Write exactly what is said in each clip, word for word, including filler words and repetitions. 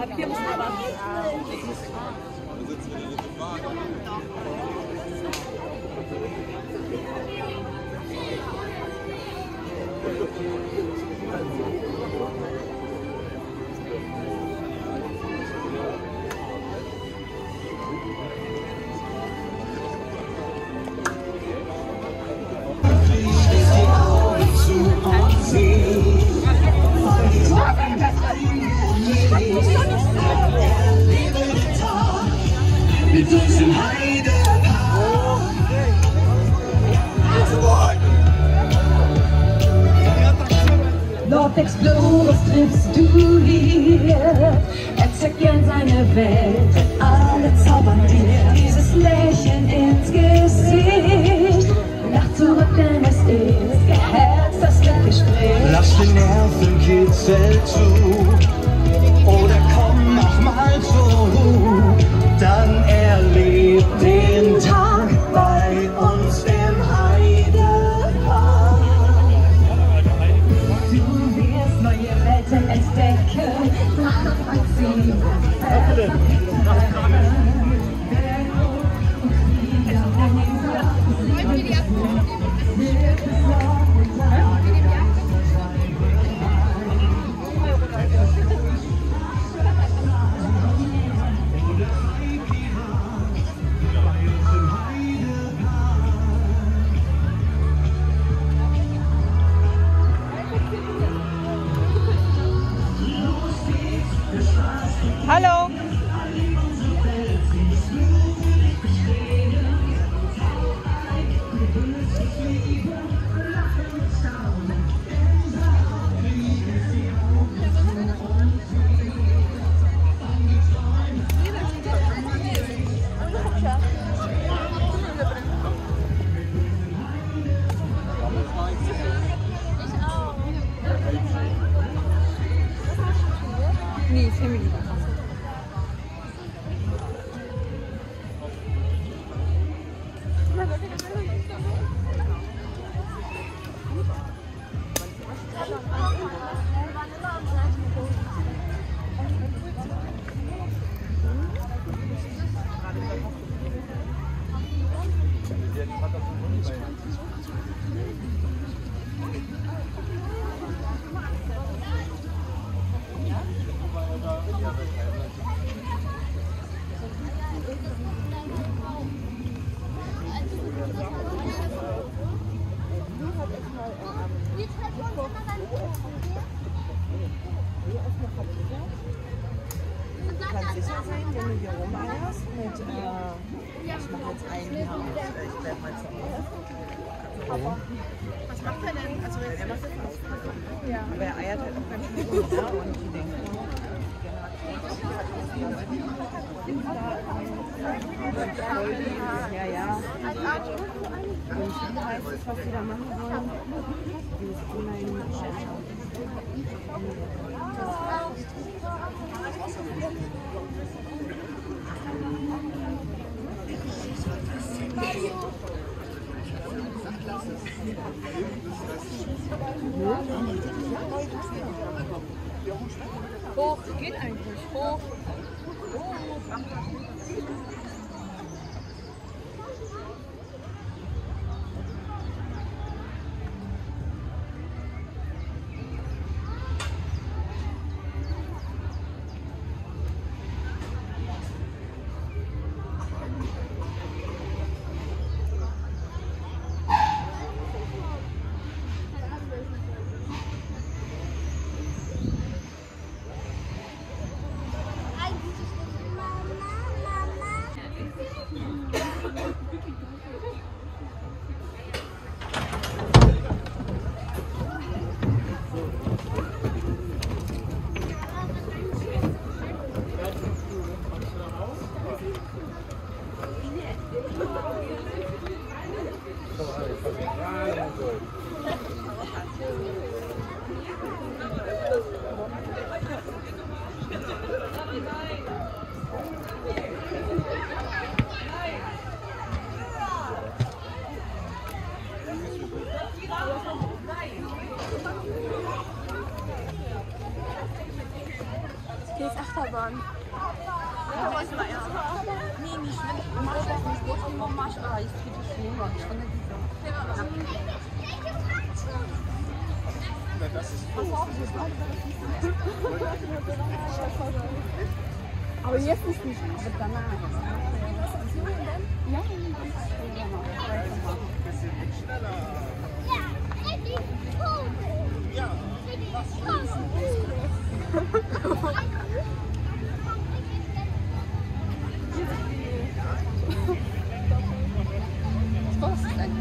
Ab hier müssen wir warten. Mit uns im Heidepark. Lord Explorers triffst du hier. Er zeigt gern seine Welt, alle zaubern dir. Dieses Lächeln ins Gesicht lacht zurück, denn es ist geherzt, das Gespräch. Lass den Nervenkitzel zu oder komm, mach mal so. Dann erlebt den Tag bei uns im Heidepark. Du wirst neue Welten entdecken, nachvollziehen. Hallo! Nee, Family. Du kannst sicher sein, wenn du hier rumeierst mit, äh, ich mache jetzt einen hier auf, ich bleib mal zu Hause. Was macht er denn? Also, er macht das auch. Ja. Aber er eiert halt auch ganz schön rum, ja, und die denken, ja, ja. Und ich weiß nicht, was die da machen wollen. Dieses Online. Hoch, geht eigentlich. Hoch. Hoch. Hier ist Achterbahn. Nie, nicht, wenn masz das nicht gut, immer masz, a jest przecież nie Aber jetzt ist nicht, aber danach. Ja, Ja, Was kostet denn?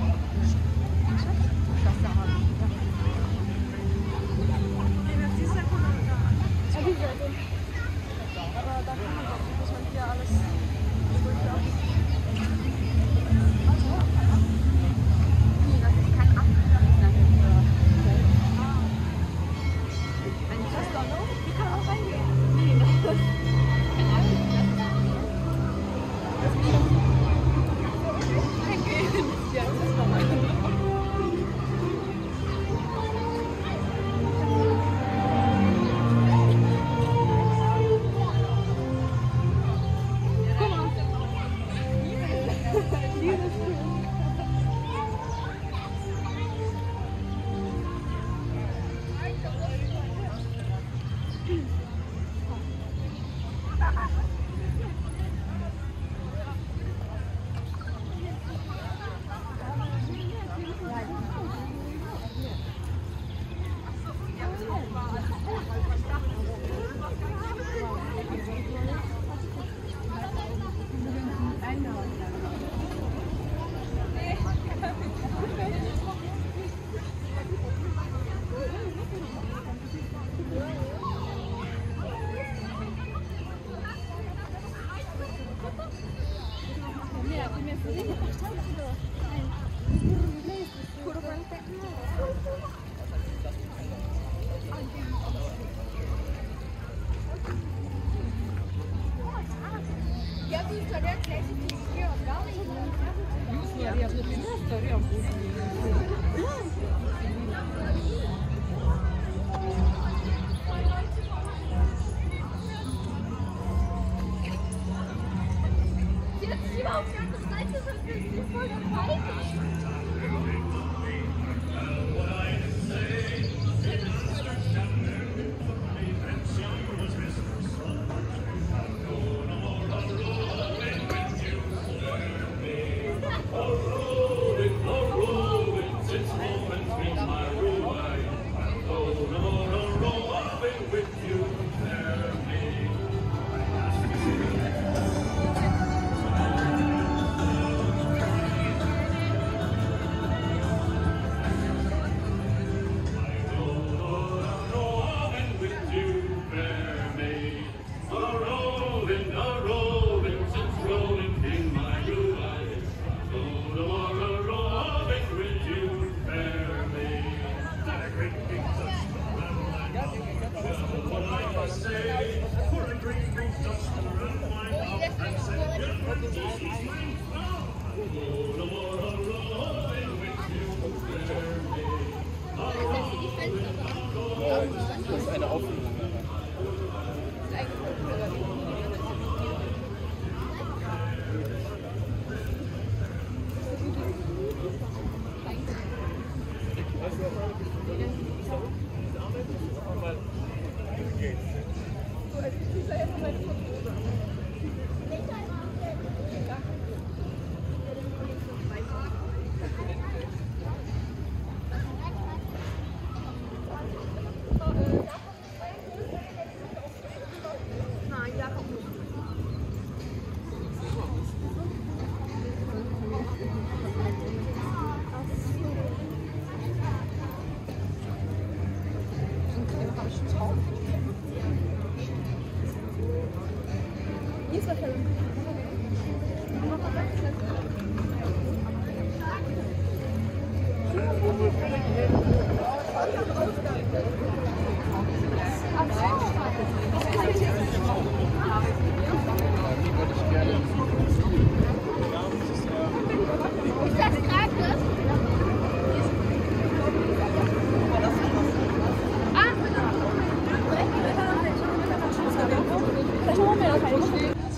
Vielleicht mir das halt.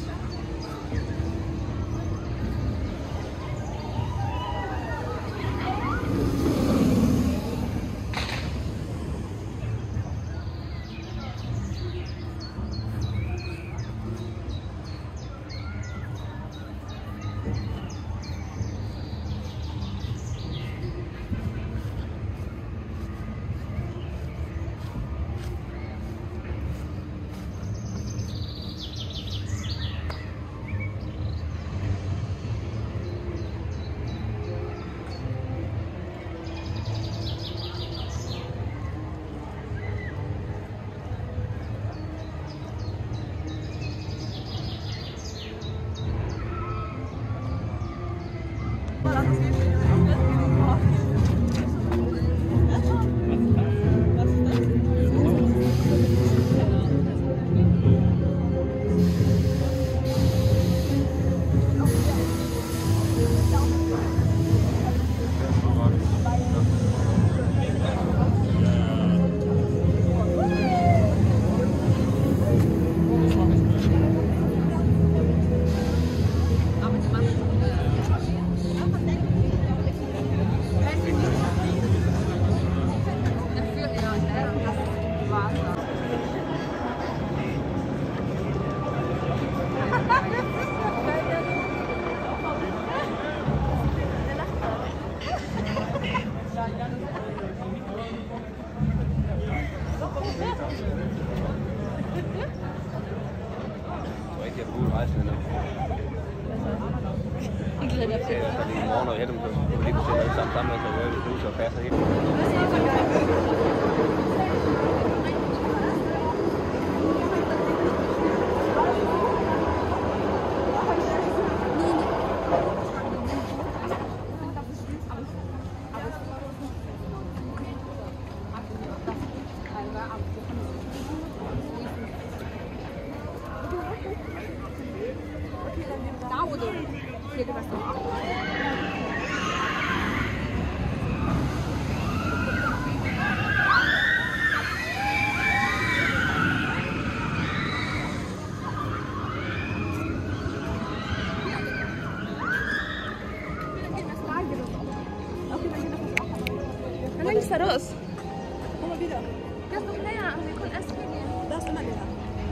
Ist da raus? Komm mal wieder. Das ist noch näher, wir können erst reingehen. Da ist immer näher.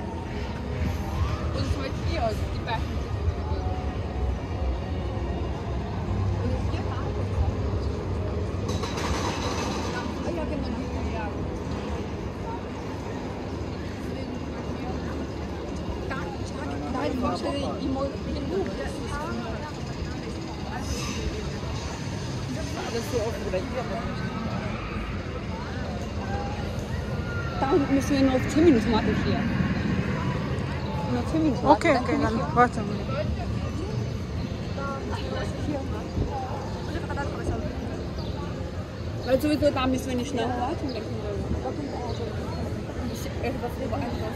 Und heute hier, die Becken. Alles so aufgeregt. Da müssen wir nur auf zehn Minuten warten hier. Nur zehn Minuten warten. Okay, okay, dann warte mal. Weil sowieso da müssen wir nicht schnell warten. Dann können wir da kommt auch so ein bisschen etwas über etwas.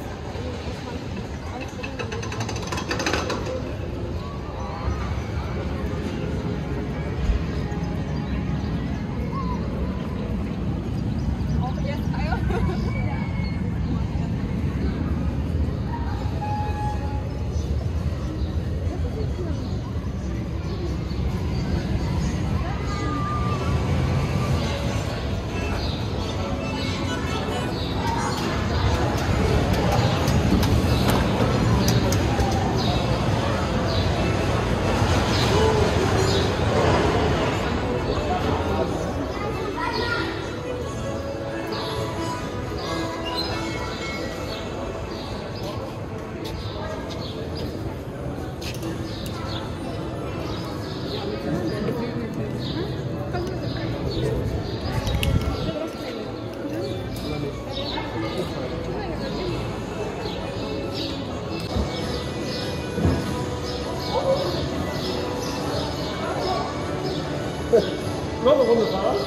Noch eine Runde fahren?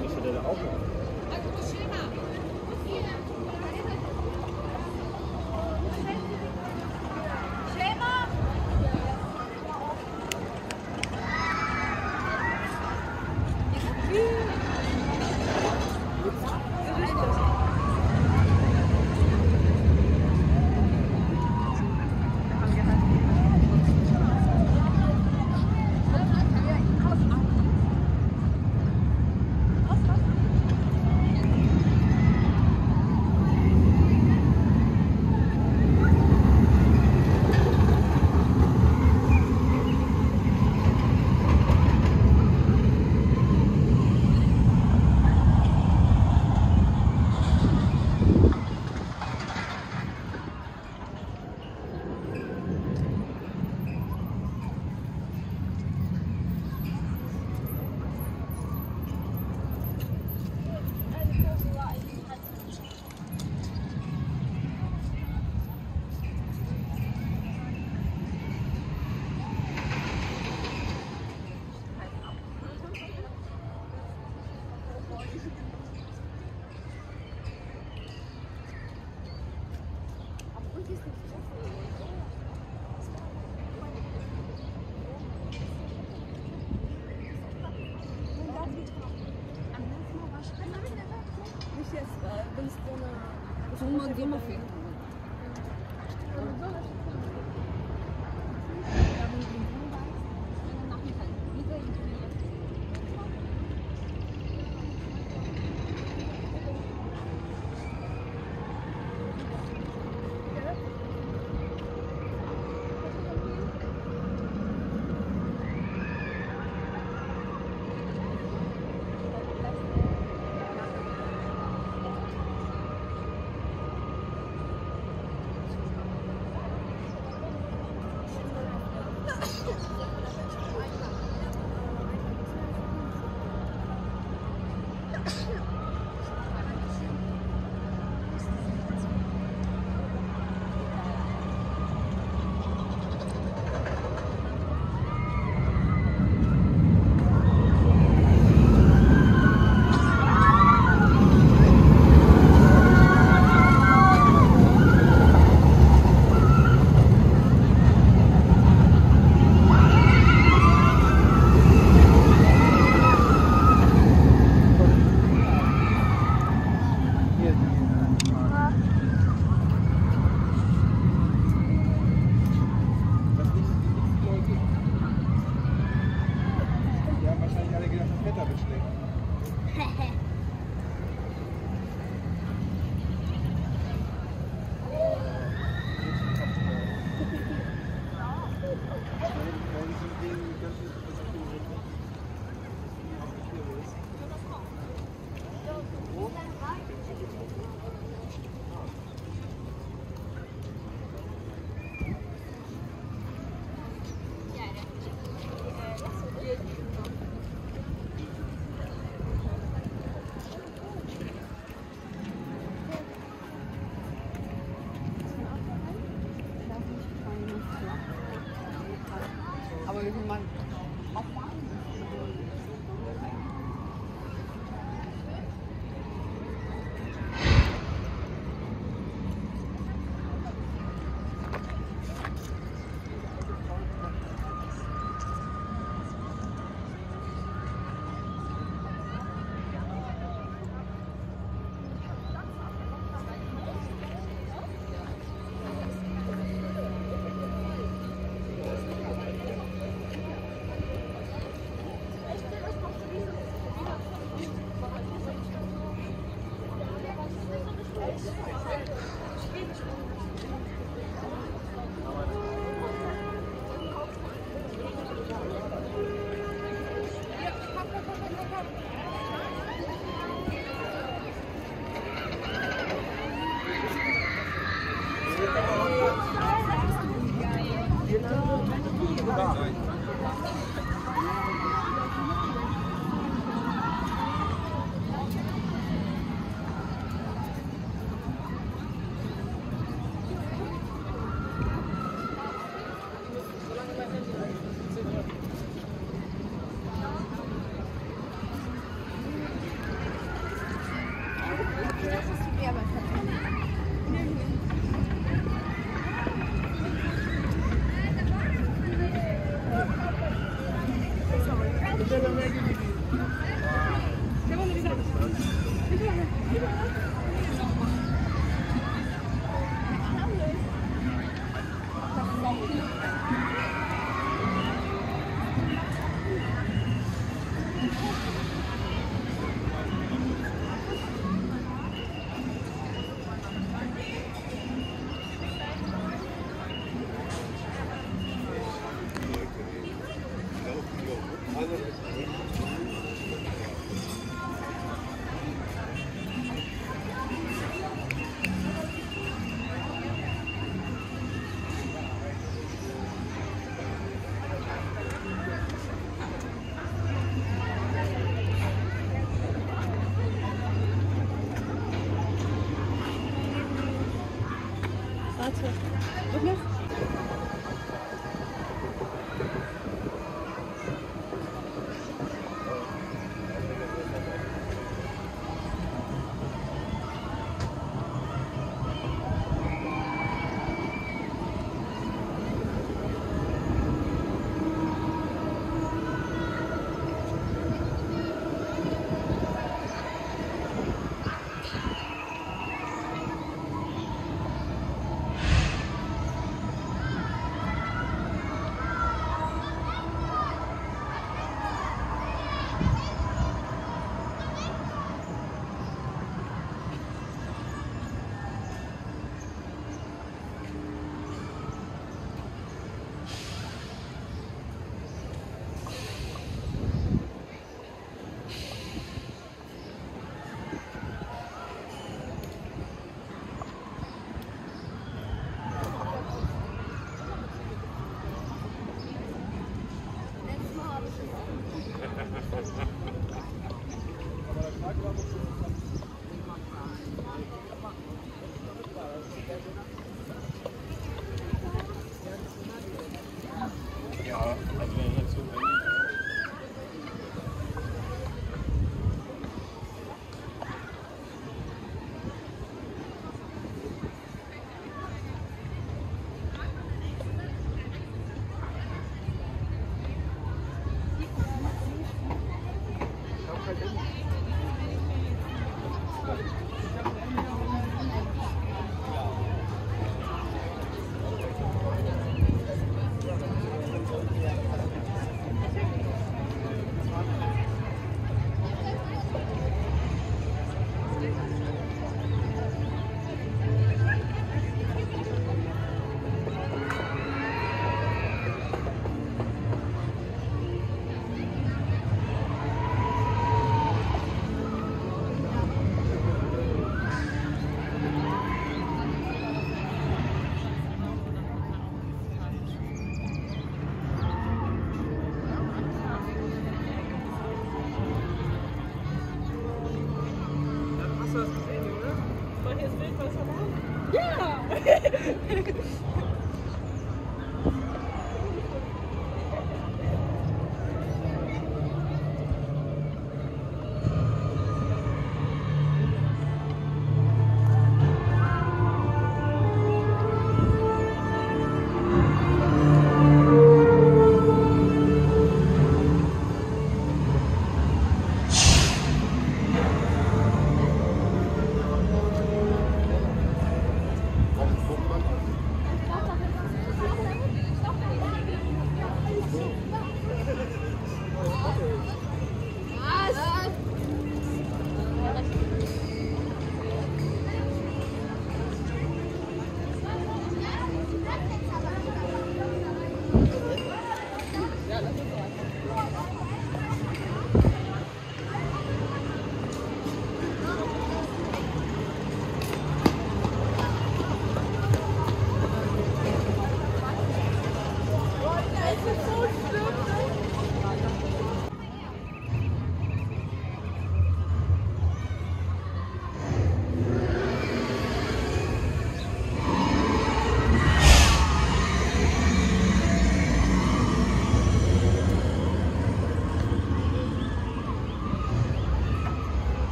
Müsste der da auch noch? Sommer Sommerfilm. Warte. Wirklich?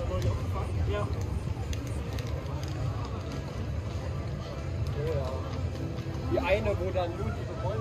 Ja. Oh ja. Die eine, wo dann nur diese Rollen.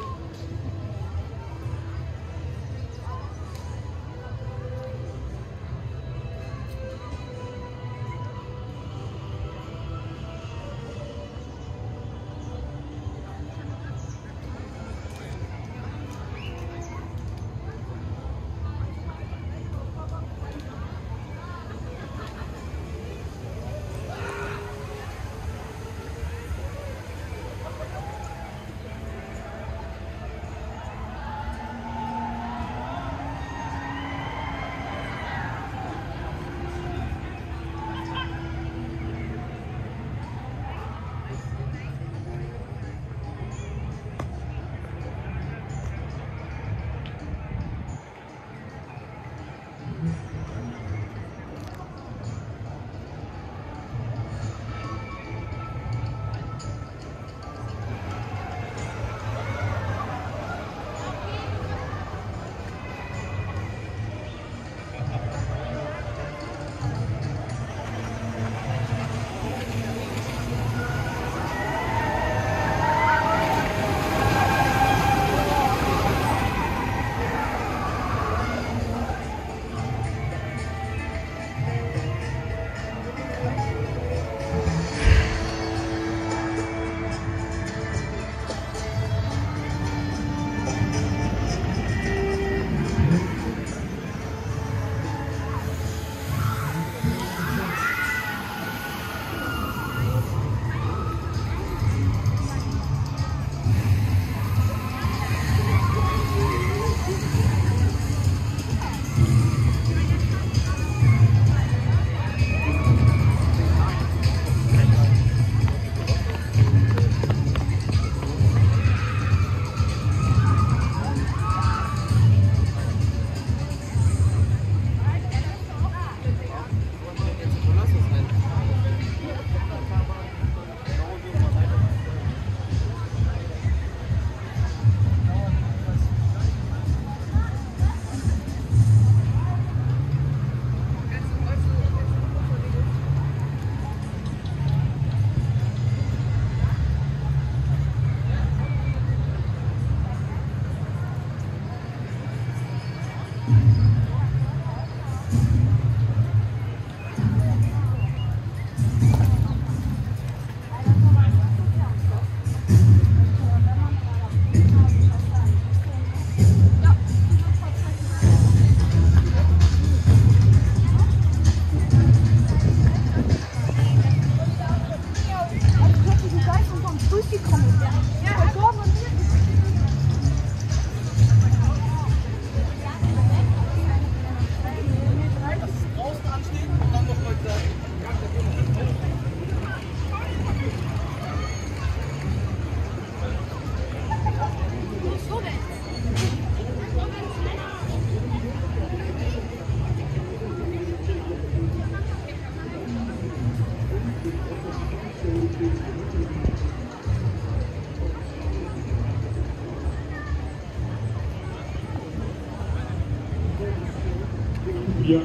Ja.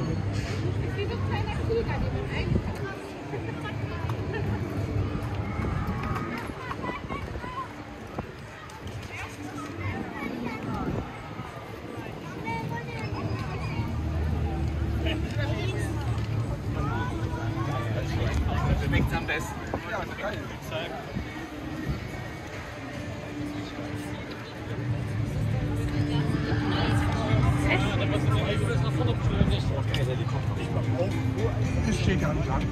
Wie so ein kleiner Krieger, den man einpackt. Schmeckt's am besten. Ja, geil. Das steht ja nicht an.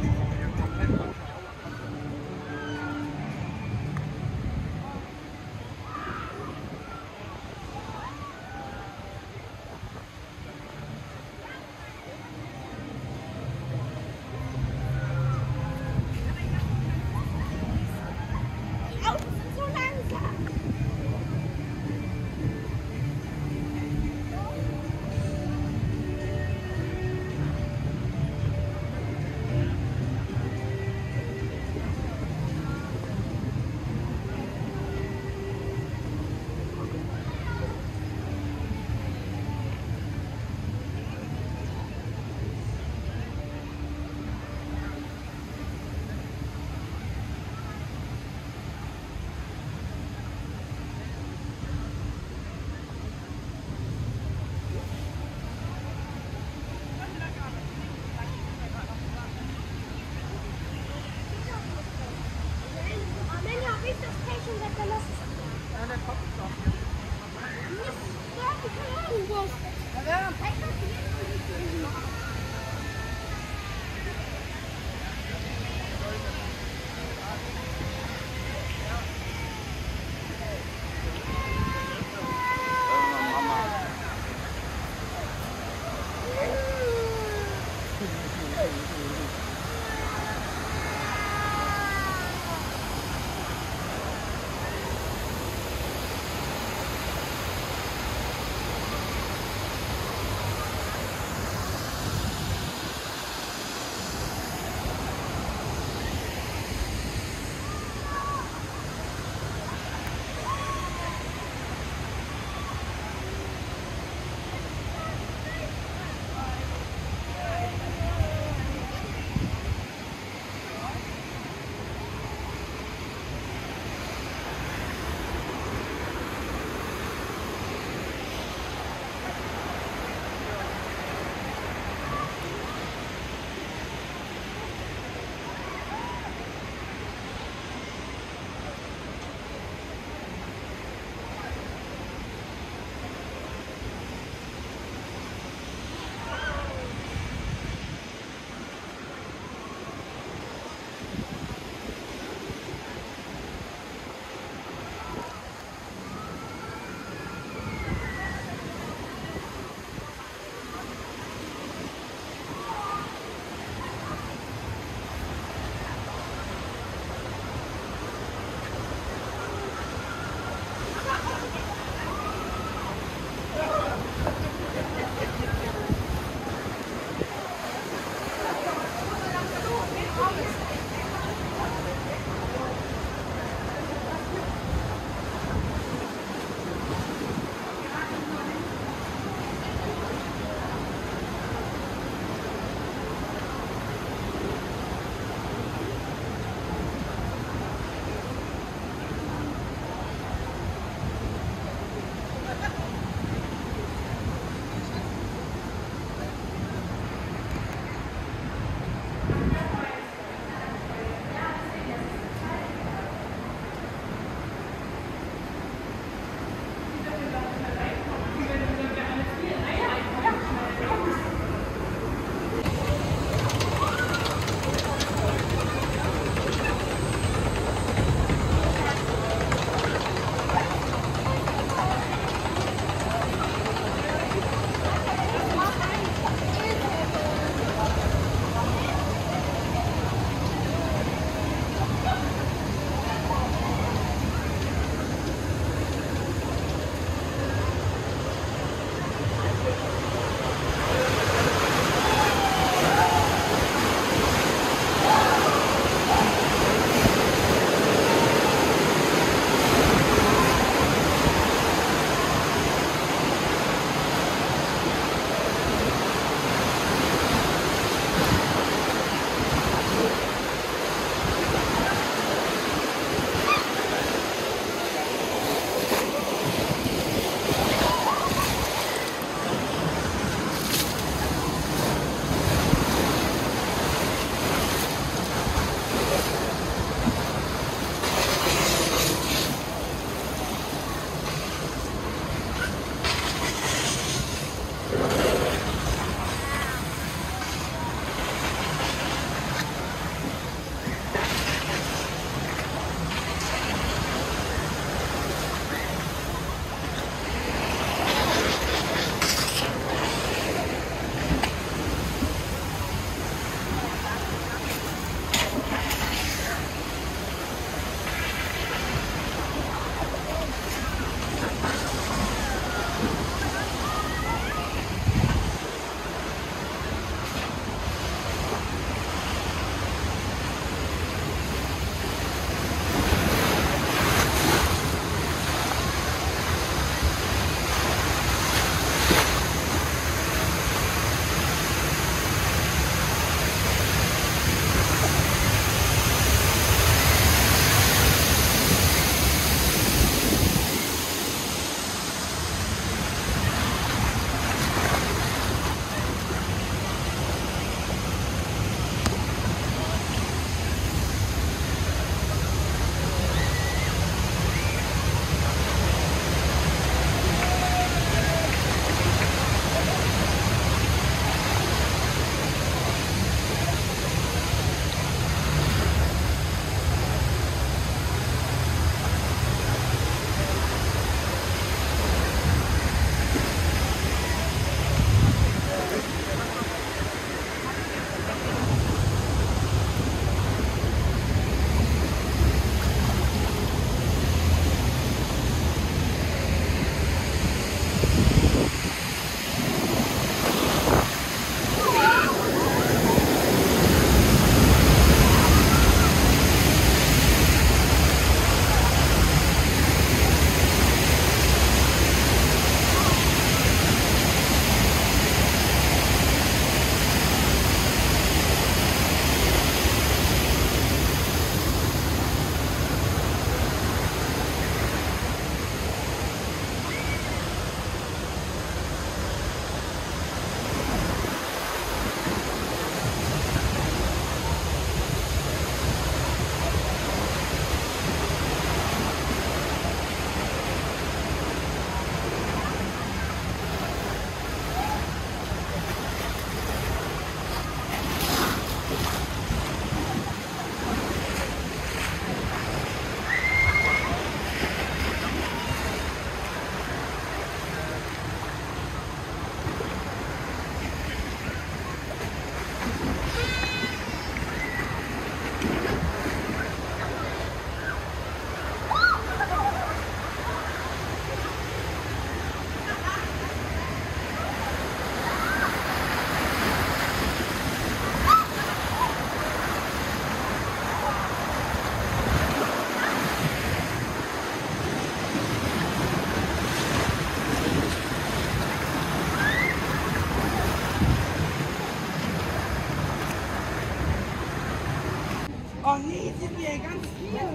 Oh nee, sind wir ganz hier.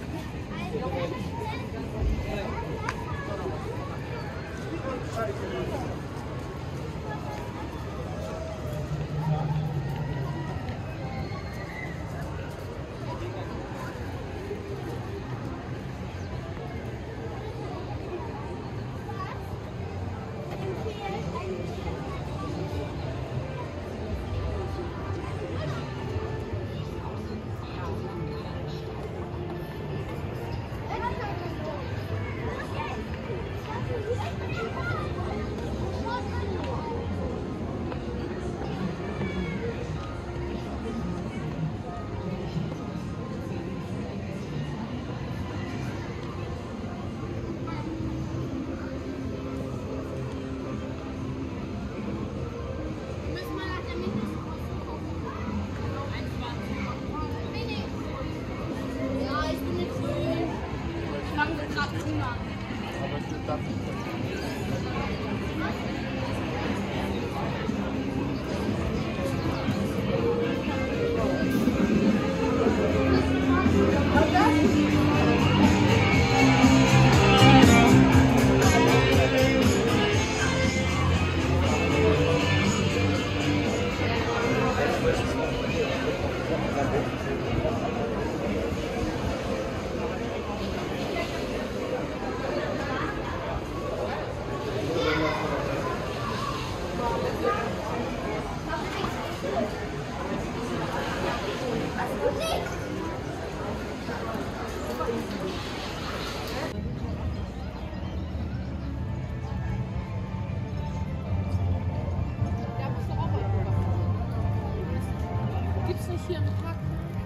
Gibt's nicht hier einen Park?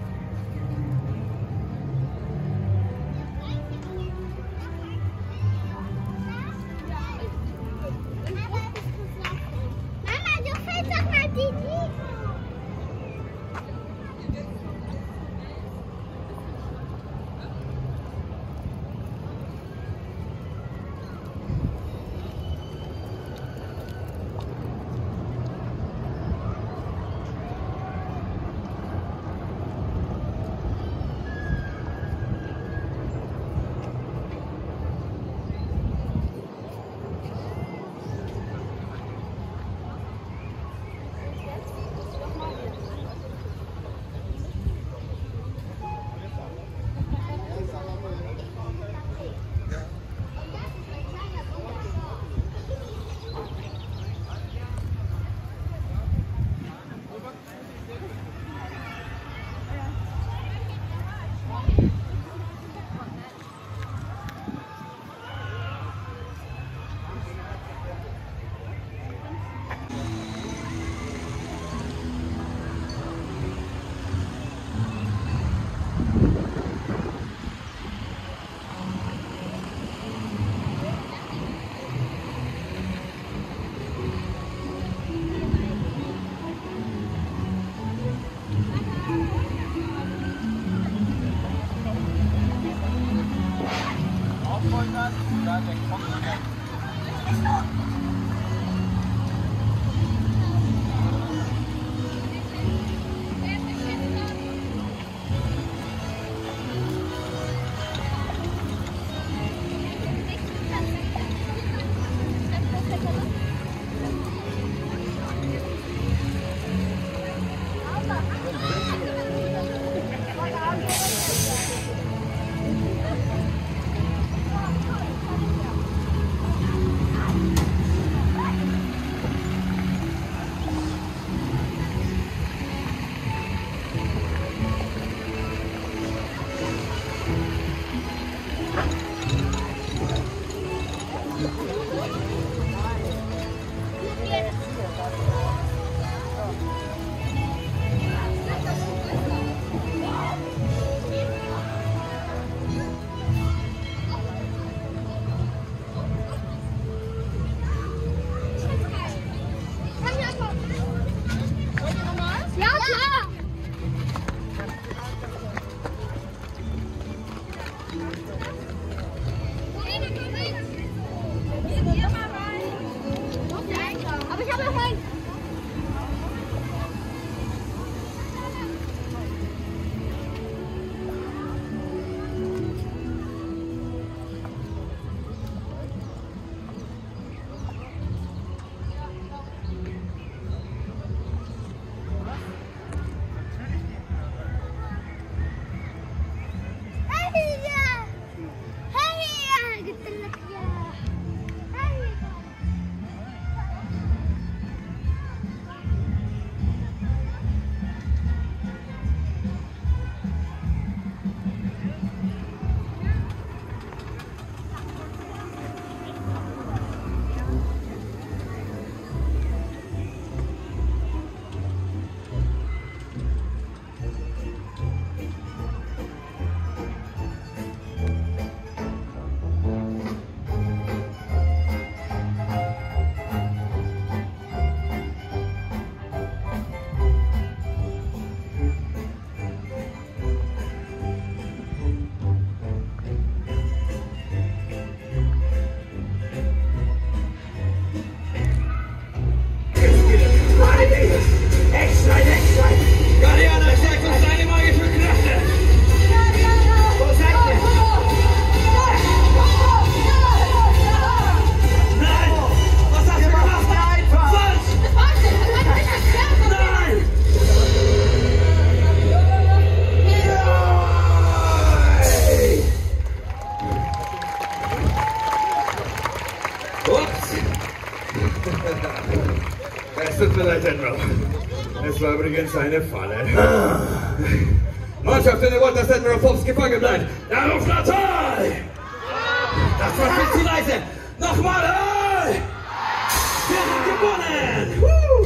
Mama, du fällst doch mal die Liege. übrigens eine Falle. Mannschaft, wenn ihr wollt, dass Admiral Pops gefangen bleibt, dann auf Natal! Das war viel zu leise! Nochmal! Hey! Wir haben gewonnen! Woo!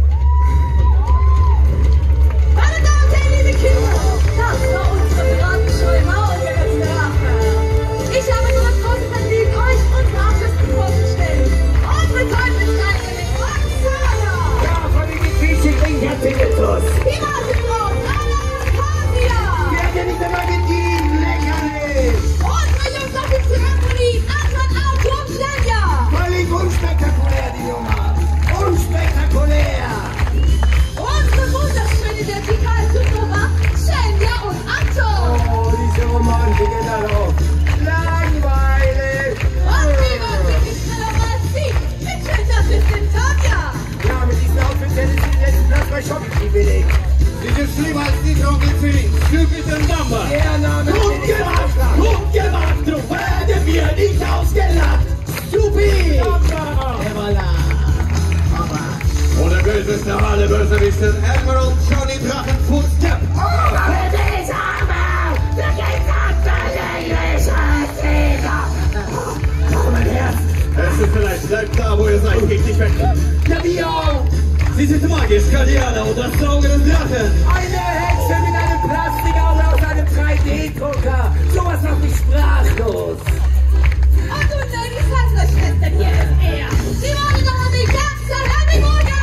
Meine Damen und Herren, liebe Kinder, das war unsere Piratenshow im Auge des Drachen. Ich habe nur das große Vergnügen, euch unsere Artisten vorzustellen. Unsere Teufelsteine mit Roxana! Ja, von den Getriebchen bringt Herr Tinnitus! Die Martinbrot, Anastasia! Wir haben ja nicht einmal gedient, lächerlich! Unsere Jungs auf dem Trampolin, Anton, Arthur, Svenja! Völlig unspektakulär, die Nummer! Unspektakulär! Unsere wunderschöne Vertikalzugruppe, Svenja und Anton! Oh, diese Romantiker darauf! Langweilig! Und wie man sich schneller mal sieht, bitte, das ist die Tanja! Ja, mit diesem Outfit hätte sie den letzten Platz bei Shopping belegt. Sie sind schlimmer als die Trommelfeen. Stupid and Dumber. Der Name gut gemacht, gut gemacht. Du werden wir nicht ausgelacht. Stupid. Und der böseste aller Bösewichte ist Admiral Johnny Drachenfuß Depp. Mein Herz. Es ist vielleicht, bleibt da, wo ihr seid, geht nicht weg. Ja, wie auch. Sie sind magisch, Kardianer und das Auge des Drachen. Eine Hexe mit einem Plastikauge aus einem drei D-Drucker. Sowas macht mich sprachlos. Und nun, Ladies, lasst euch fest, denn hier ist er. Sie wollen doch an die ganze Honeymoon!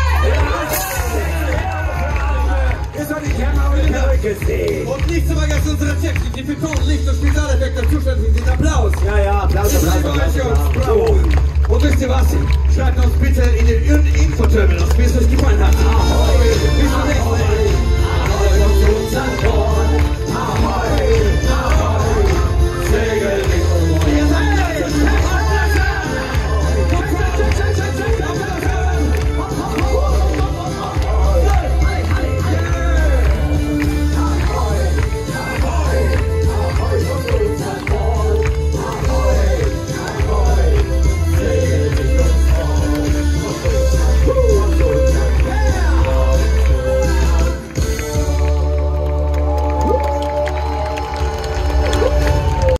Ihr sollt die Kämmer und die Perücke sehen. Und nicht zu vergessen unsere Technik, die für Ton, Licht und Spezialeffekte zuständig sind. Applaus. Ja, ja, Applaus. Applaus. Applaus. Und wisst ihr was? Schreibt uns bitte in den Infoterminals, wie es euch gefallen hat. Ahoi. Bis zum nächsten Mal. Ahoi. Ahoi.